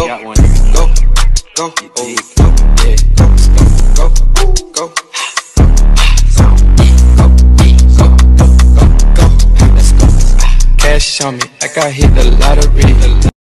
got one. Go, go, oh, go, yeah, go, go, go, go. Cash on me, like I hit the lottery.